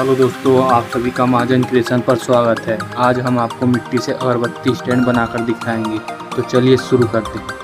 Hello दोस्तों, आप सभी का महाजन क्रिएशन पर स्वागत है। आज हम आपको मिट्टी से अगरबत्ती स्टैंड बनाकर दिखाएंगे। तो चलिए शुरू करते हैं।